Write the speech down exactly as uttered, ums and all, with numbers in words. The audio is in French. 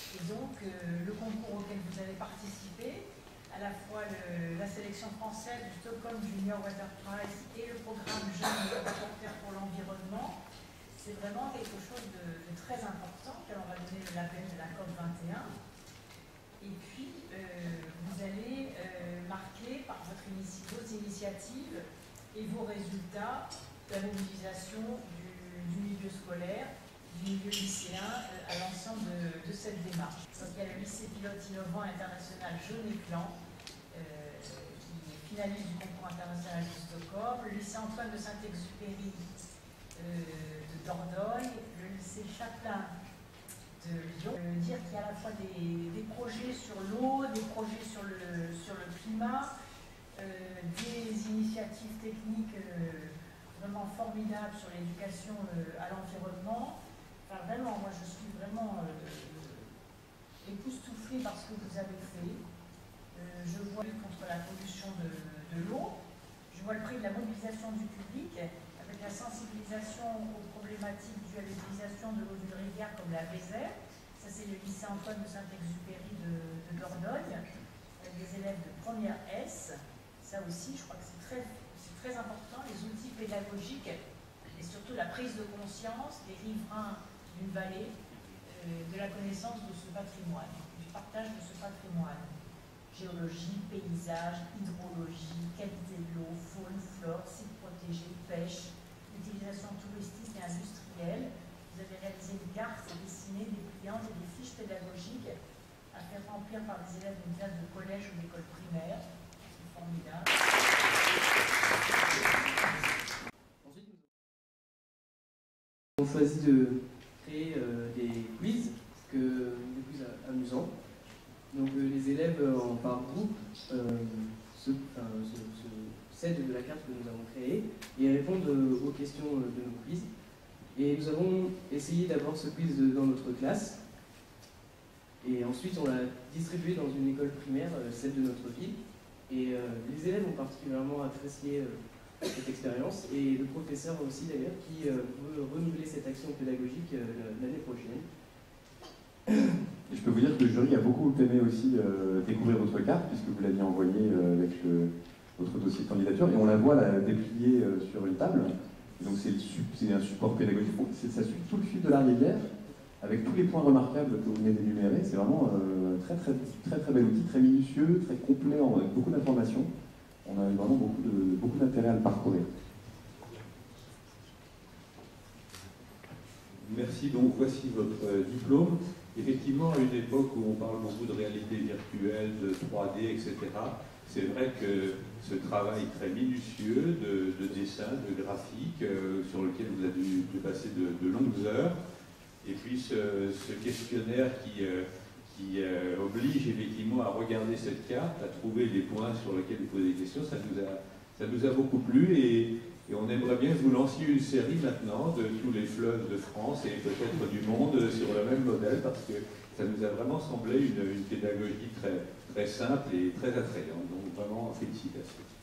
Et donc, euh, le concours auquel vous avez participé, à la fois le, la sélection française du Stockholm Junior Water Prize et le programme Jeunes reporters pour l'environnement, c'est vraiment quelque chose de, de très important, car on va donner le label de la COP vingt et un. Et puis, euh, vous allez euh, marquer par votre inici vos initiatives et vos résultats la mobilisation du, du milieu scolaire, du milieu lycéen euh, à l'ensemble de, de cette démarche. Donc, il y a le lycée pilote innovant international Jaune-Éclan, euh, qui finalise du concours international de Stockholm, le lycée Antoine de Saint-Exupéry euh, de Dordogne, le lycée Châtelain de Lyon. Euh, dire qu'il y a à la fois des, des projets sur l'eau, des projets sur le, sur le climat, euh, des initiatives techniques euh, vraiment formidables sur l'éducation euh, à l'environnement. Enfin, vraiment, moi je suis vraiment euh, époustouflée par ce que vous avez fait. Euh, je vois la lutte contre la pollution de, de l'eau, je vois le prix de la mobilisation du public, avec la sensibilisation aux problématiques dues à l'utilisation de l'eau d'une rivière comme la Vézère. Ça, c'est le lycée Antoine de Saint-Exupéry de, de Dordogne, avec des élèves de première S. Ça aussi, je crois que c'est très, c'est très important, les outils pédagogiques et surtout la prise de conscience des riverains d'une vallée, euh, de la connaissance de ce patrimoine, du partage de ce patrimoine. Géologie, paysage, hydrologie, qualité de l'eau, faune, flore, sites protégés, pêche, utilisation touristique et industrielle. Vous avez réalisé une carte et dessiné des pliants et des fiches pédagogiques à faire remplir par des élèves d'une classe de collège ou d'école primaire. C'est formidable. Ensuite, nous avons choisi de créer euh, des quiz, que, des quiz amusants. Donc euh, les élèves en par groupe euh, se, enfin, se, se s'aident de la carte que nous avons créée et répondent euh, aux questions euh, de nos quiz. Et nous avons essayé d'abord ce quiz de, dans notre classe. Et ensuite on l'a distribué dans une école primaire, euh, celle de notre ville. Et euh, les élèves ont particulièrement apprécié euh, cette expérience. Et le professeur aussi d'ailleurs qui euh, veut renouveler cette action pédagogique euh, l'année prochaine. Et je peux vous dire que le jury a beaucoup aimé aussi euh, découvrir votre carte, puisque vous l'aviez envoyée euh, avec le, votre dossier de candidature, et on la voit la dépliée euh, sur une table. Et donc c'est un support pédagogique, ça suit tout le fil de la rivière, avec tous les points remarquables que vous venez d'énumérer. C'est vraiment euh, très, très, très très bel outil, très minutieux, très complet, avec beaucoup d'informations. On a vraiment beaucoup de, beaucoup d'intérêt à le parcourir. Merci, donc voici votre euh, diplôme. Effectivement, à une époque où on parle beaucoup de réalité virtuelle, de trois D, et cetera, c'est vrai que ce travail très minutieux de, de dessin, de graphique, euh, sur lequel vous avez dû, dû passer de, de longues heures, et puis ce, ce questionnaire qui, euh, qui euh, oblige effectivement à regarder cette carte, à trouver les points sur lesquels vous posez des questions, ça nous a, ça nous a beaucoup plu, et, et on aimerait bien que vous lanciez une série maintenant de tous les fleuves de France et peut-être du monde sur le même modèle, parce que ça nous a vraiment semblé une, une pédagogie très, très simple et très attrayante. Donc vraiment, félicitations.